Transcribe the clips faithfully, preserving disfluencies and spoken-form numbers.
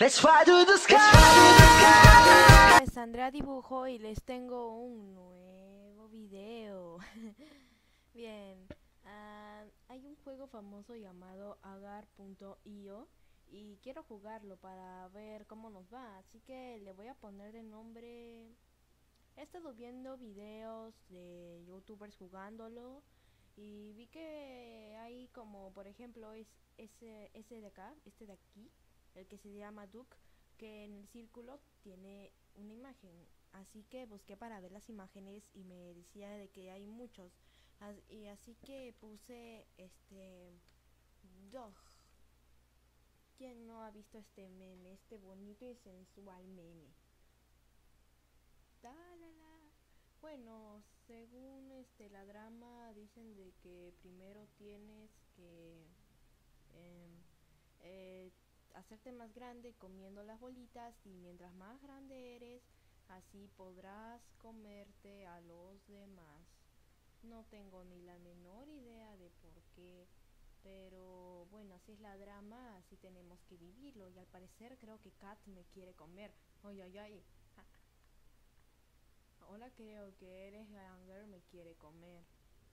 Let's fly to the sky. Es Andrea Dibujo y les tengo un nuevo video. Bien, uh, hay un juego famoso llamado agar punto io y quiero jugarlo para ver cómo nos va, así que le voy a poner de nombre. He estado viendo videos de youtubers jugándolo y vi que hay como, por ejemplo, es ese, ese de acá, este de aquí, el que se llama Duke, que en el círculo tiene una imagen. Así que busqué para ver las imágenes y me decía de que hay muchos. As y así que puse este Dog. ¿Quién no ha visto este meme? Este bonito y sensual meme. Talala. Bueno, según este la drama dicen de que primero tienes que eh, eh, hacerte más grande comiendo las bolitas y mientras más grande eres, así podrás comerte a los demás. No tengo ni la menor idea de por qué, pero bueno, así es la drama, así tenemos que vivirlo y al parecer creo que Kat me quiere comer. Ay, ay, ay. Ahora creo que eres Ganger me quiere comer.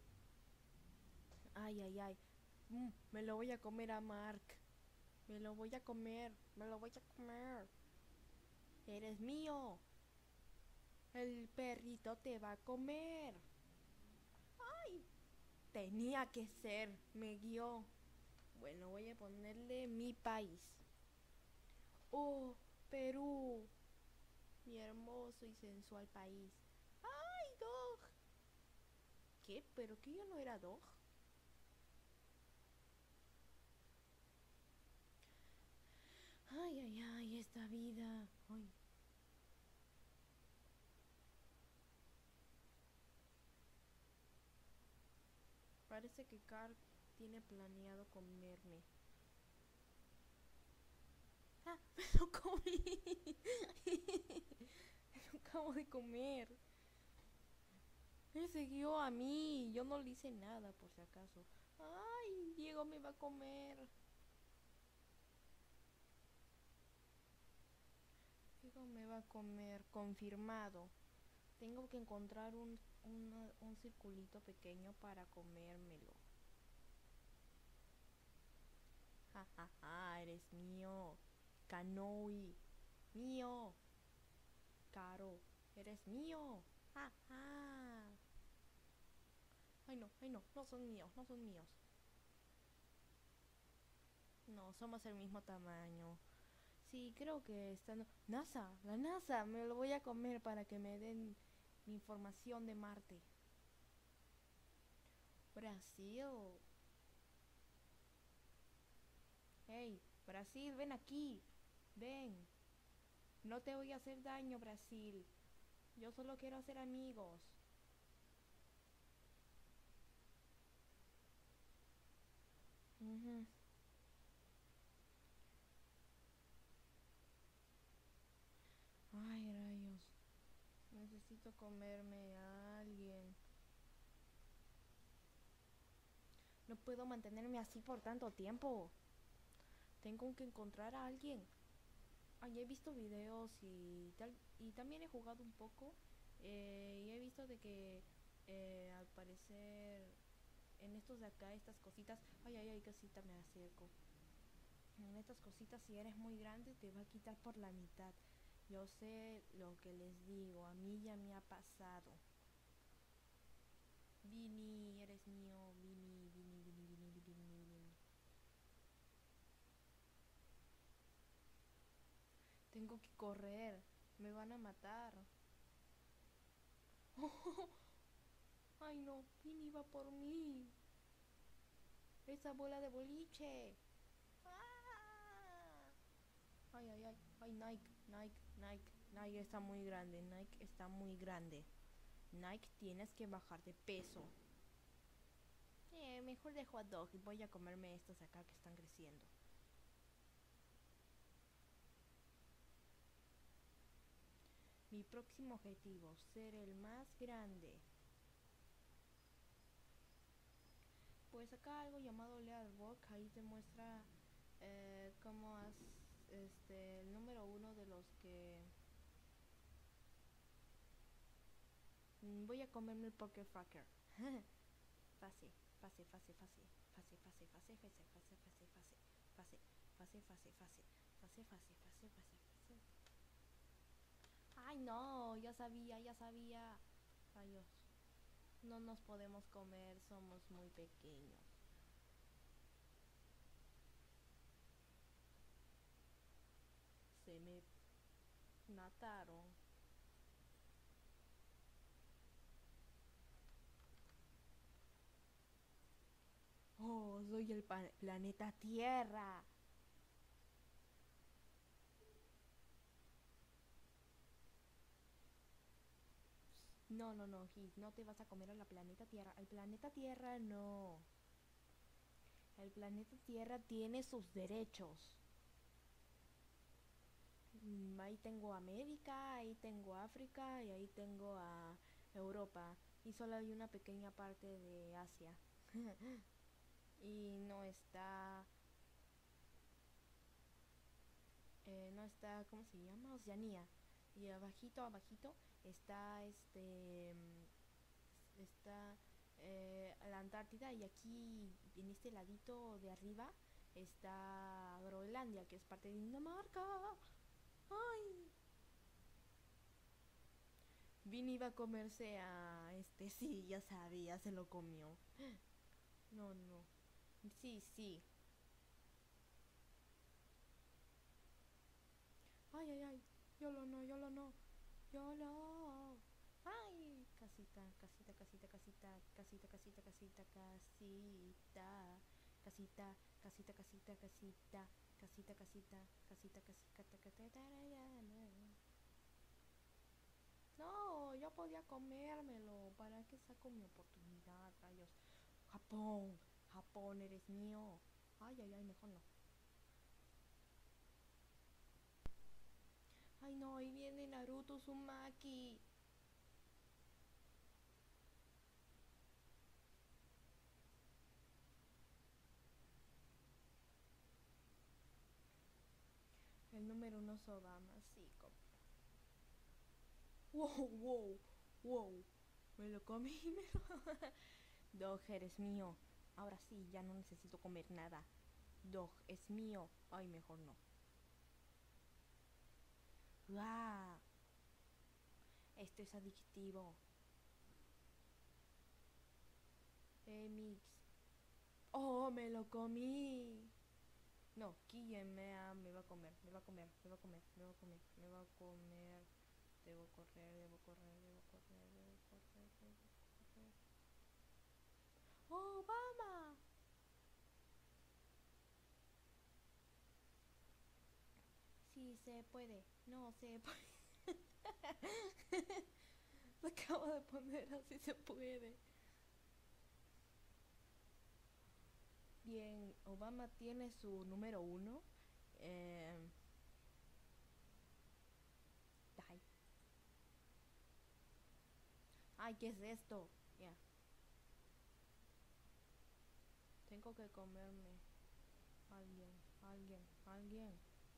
Ay, ay, ay. Mm, me lo voy a comer a Mark. Me lo voy a comer. Me lo voy a comer. Eres mío. El perrito te va a comer. Ay, tenía que ser. Me guió. Bueno, voy a ponerle mi país. Oh, Perú. Mi hermoso y sensual país. Ay, Dog. ¿Qué? ¿Pero que yo no era Dog? Ay, ay, ay, esta vida. Ay. Parece que Carl tiene planeado comerme. ¡Ah! ¡Me lo comí! Me lo acabo de comer. Me siguió a mí. Yo no le hice nada, por si acaso. ¡Ay! Diego me va a comer. Diego me va a comer. Confirmado. Tengo que encontrar un, una, un circulito pequeño para comérmelo. Ja, ja, ja, eres mío. Kanoi. Mío. Caro. Eres mío. Ja, ja. Ay no, ay no, no son míos, no son míos. No, somos el mismo tamaño. Sí, creo que están... NASA, la NASA, me lo voy a comer para que me den información de Marte. Brasil. Hey, Brasil, ven aquí. Ven. No te voy a hacer daño, Brasil. Yo solo quiero hacer amigos. Uh-huh. Ay, rayos. Necesito comerme a alguien. No puedo mantenerme así por tanto tiempo. Tengo que encontrar a alguien. Ay, he visto videos y tal, y también he jugado un poco. Eh, y he visto de que eh, al parecer en estos de acá, estas cositas. Ay, ay, ay, cosita, me acerco. En estas cositas, si eres muy grande, te va a quitar por la mitad. Yo sé lo que les digo, a mí ya me ha pasado. Vini, eres mío, Vini, Vini, Vini, Vini, Vini, Vini, Vini. Tengo que correr, me van a matar. Ay no, Vini va por mí. Esa bola de boliche. ¡Ah! Ay, ay, ay, ay, Nike, Nike, Nike, Nike está muy grande, Nike está muy grande. Nike, tienes que bajar de peso. Eh, mejor dejo a Dog y voy a comerme estos acá que están creciendo. Mi próximo objetivo, ser el más grande. Pues acá algo llamado Leaderboard, ahí te muestra eh, cómo has este, el número uno de los que... Mm, voy a comerme el Poker Fucker. Fácil, fácil, fácil, fácil, fácil, fácil, fácil, fácil, fácil, fácil, fácil, fácil, fácil, fácil, fácil, fácil, fácil, fácil, fácil, fácil. Ay, no, ya sabía, ya sabía. Rayos, no nos podemos comer, somos muy pequeños. Se me mataron. Oh, soy el pa- planeta Tierra. No, no, no, Hit, no te vas a comer a la planeta Tierra. El planeta Tierra no. El planeta Tierra tiene sus derechos. Mm, ahí tengo América, ahí tengo África y ahí tengo a Europa. Y solo hay una pequeña parte de Asia. Y no está... eh, no está, ¿cómo se llama? Oceanía. Y abajito, abajito está este... mm, está eh, la Antártida y aquí en este ladito de arriba está Groenlandia, que es parte de Dinamarca. ¡Ay! Vin iba a comerse a este, sí, ya sabía, se lo comió. No, no. Sí, sí. Ay, ay, ay. Yolo no, yolo no. Yolo. Ay, casita, casita, casita, casita, casita, casita, casita, casita, casita, casita, casita, casita, casita, casita, casita, casita, casita, no, yo podía comérmelo. ¿Para qué saco mi oportunidad, rayos? Japón, Japón, eres mío. Ay, ay, ay, mejor no. Ay, no, ahí viene Naruto Uzumaki. El número uno es Obama, sí, como... Wow, wow, wow. Me lo comí, me lo... Dog, eres mío. Ahora sí, ya no necesito comer nada. Dog, es mío. Ay, mejor no. ¡Guau! Esto es adictivo. Eh, mix. Oh, me lo comí. No, ¿quién me, ha- me va a comer? Me va a comer, me va a comer, me va a comer, me va a comer. Debo correr, debo correr, debo correr, debo correr, debo correr. ¡Oh, Obama! Sí, se puede. No, se puede. Lo acabo de poner así se puede. Bien, Obama tiene su número uno. Eh, ay, ay, ¿qué es esto? Ya, tengo que comerme. Alguien, alguien, alguien.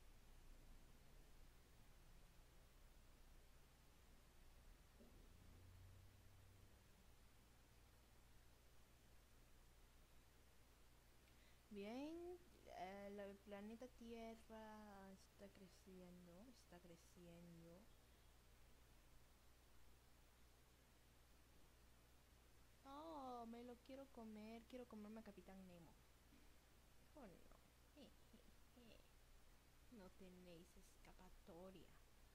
Bien, eh, la- el planeta Tierra está creciendo, está creciendo. Oh, me lo quiero comer, quiero comerme a Capitán Nemo. Oh no, je, je, je. No tenéis escapatoria.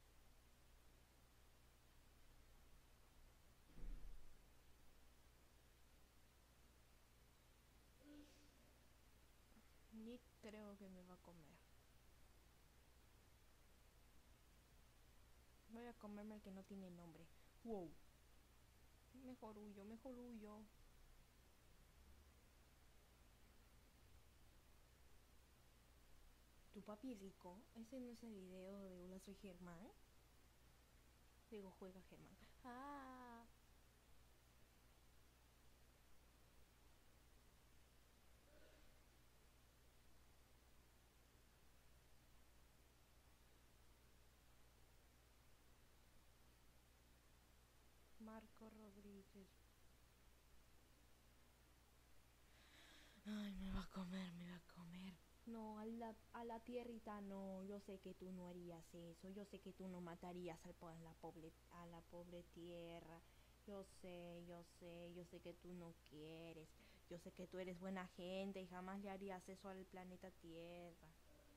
Nick creo que me va a comer. Voy a comerme el que no tiene nombre. Wow. Mejor huyo, mejor huyo. ¿Tu papi rico? ¿Ese no es el video de Hola soy Germán? Digo, juega Germán. Ah, es eso? Ay, me va a comer, me va a comer. No, a la, a la tierrita no. Yo sé que tú no harías eso. Yo sé que tú no matarías al, po- a, la pobre, a la pobre tierra. Yo sé, yo sé, yo sé que tú no quieres. Yo sé que tú eres buena gente y jamás le harías eso al planeta Tierra.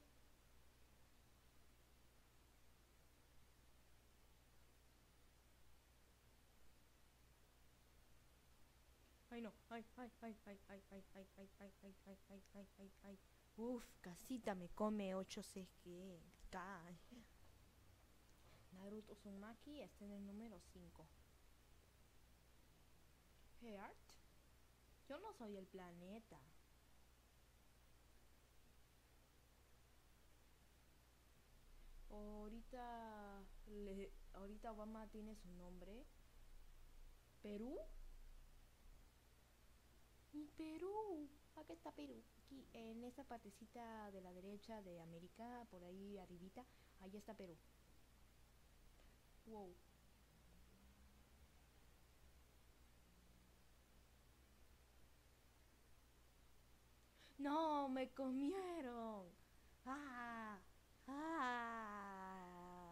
Ay, no. Ay, ay, ay, ay, ay, ay, ay, ay, ay, ay, ay, ay, ay, ay, ay. Uf, casita me come ocho C G. Cae. Naruto Uzumaki está en el número cinco. Heart. Yo no soy el planeta. Ahorita, le, ahorita Obama tiene su nombre. ¿Perú? ¿Y Perú? Acá está Perú. Aquí, en esa partecita de la derecha de América, por ahí arribita, ahí está Perú. Wow. No, me comieron. Ah, ah,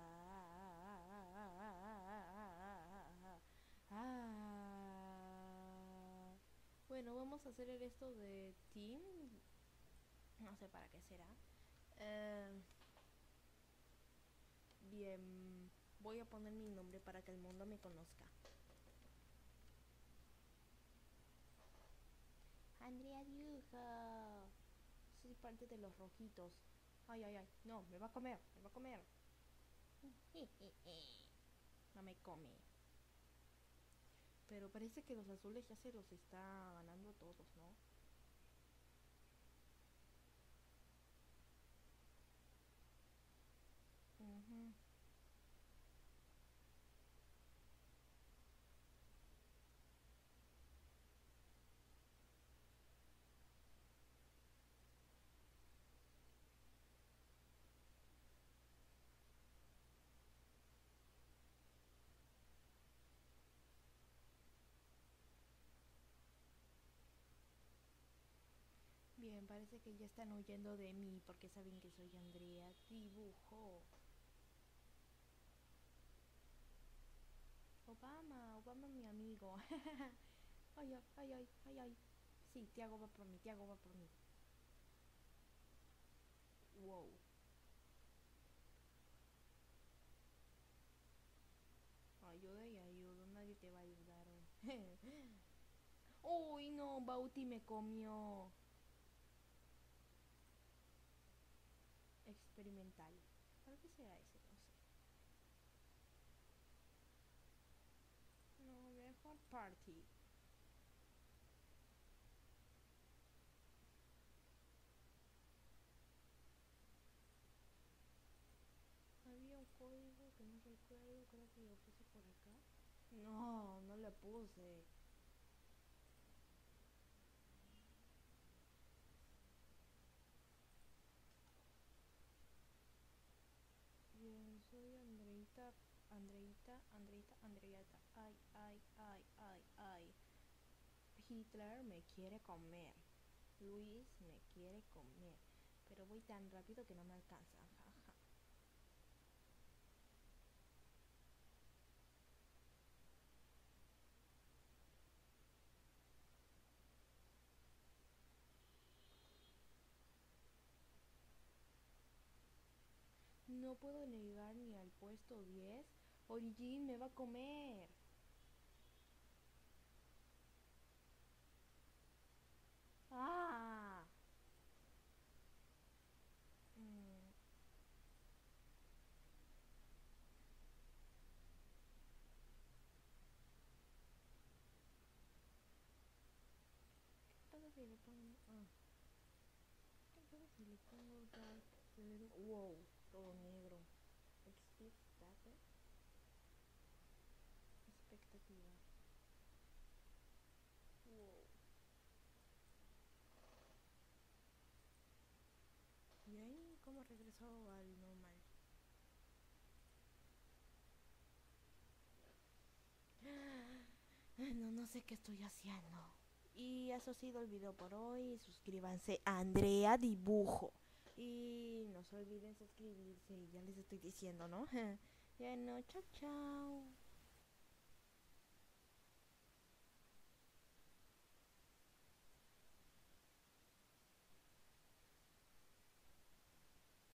ah. Bueno, vamos a hacer esto de team. No sé para qué será. Eh, bien, voy a poner mi nombre para que el mundo me conozca. Andrea Diuja. Soy parte de los rojitos. Ay, ay, ay. No, me va a comer, me va a comer. No me come. Pero parece que los azules ya se los está ganando a todos, ¿no? Ujú. Bien, parece que ya están huyendo de mí porque saben que soy Andrea Dibujo. Obama, Obama es mi amigo. Ay, ay, ay, ay, ay, ay. Sí, Tiago va por mí, Tiago va por mí. Wow. Ayuda y ayuda, nadie te va a ayudar hoy. Uy, no, Bauti me comió. Experimental. ¿Para qué será ese? No sé. No, mejor party. Había un código que no recuerdo, creo que lo puse por acá. No, no le puse. Bien, soy Andreita, Andreita, Andreita, Andreita. Ay, ay, ay, ay, ay. Hitler me quiere comer. Luis me quiere comer. Pero voy tan rápido que no me alcanza. Jaja. No puedo llegar ni al puesto diez. Origin me va a comer. ¡Ah! Mm, ¿Qué pasa si le pongo... Ah, ¿qué pasa si le pongo Dark Zero? Wow, todo negro. Expectativa. Expectativa. Wow. ¿Y ahí cómo regresó al normal? Bueno, no sé qué estoy haciendo. Y eso ha sido el video por hoy. Suscríbanse a Andrea Dibujo. Y no se olviden suscribirse. Ya les estoy diciendo, ¿no? Bueno, chao, chao.